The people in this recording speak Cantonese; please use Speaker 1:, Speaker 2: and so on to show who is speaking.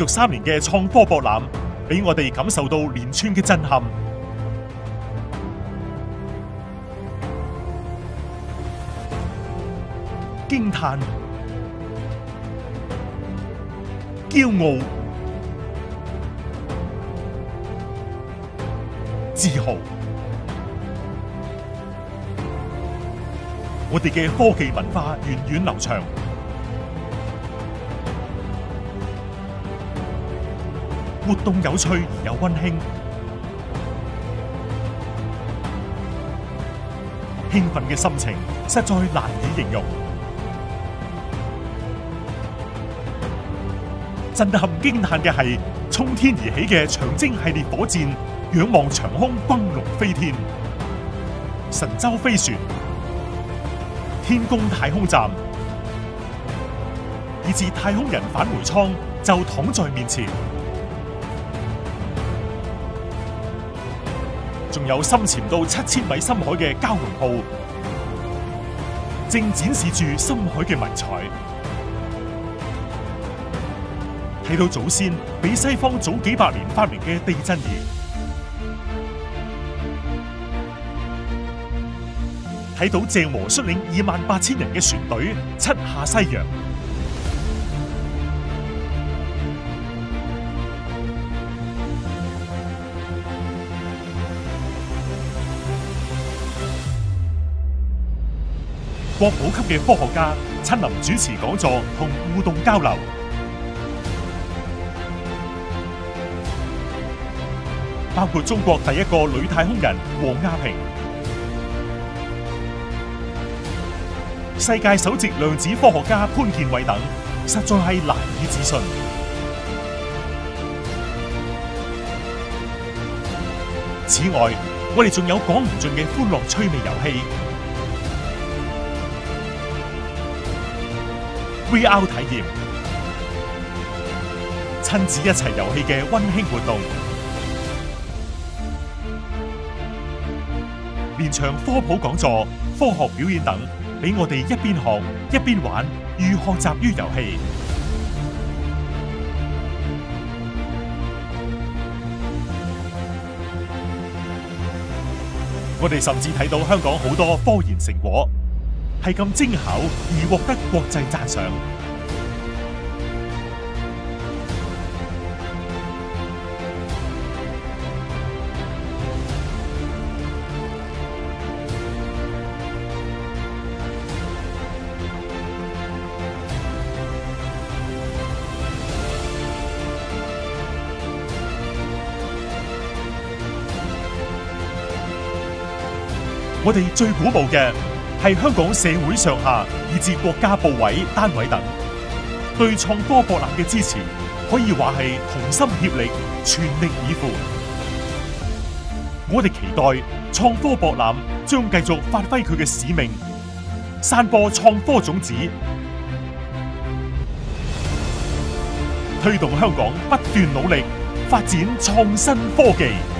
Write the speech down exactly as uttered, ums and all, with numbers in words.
Speaker 1: 續三年嘅創科博覽，俾我哋感受到連串嘅震撼、驚嘆、驕傲、自豪。我哋嘅科技文化源遠流長，活動有趣而又溫馨，興奮嘅心情實在難以形容。震撼驚嘆嘅係衝天而起嘅長征系列火箭，仰望長空轟龍飛天，神舟飛船、天宮太空站，以至太空人返回艙就躺在面前。仲有深潛到七千米深海嘅蛟龍號，正展示住深海嘅迷彩。睇到祖先比西方早幾百年發明嘅地震儀，睇到鄭和率領二萬八千人嘅船隊七下西洋，國寶級嘅科學家親臨主持講座同互動交流，包括中國第一個女太空人王亞平、世界首席量子科學家潘建偉等，實在係難以置信。此外，我哋仲有講唔盡嘅歡樂趣味遊戲、V R 體驗、親子一齊遊戲嘅溫馨活動，連場科普講座、科學表演等，俾我哋一邊學一邊玩，寓學習於遊戲。我哋甚至睇到香港好多科研成果係咁精巧而獲得國際讚賞。我哋最鼓舞嘅係香港社會上下以至國家部委單位等對創科博覽嘅支持，可以話係同心協力、全力以赴。我哋期待創科博覽將繼續發揮佢嘅使命，散播創科種子，推動香港不斷努力發展創新科技。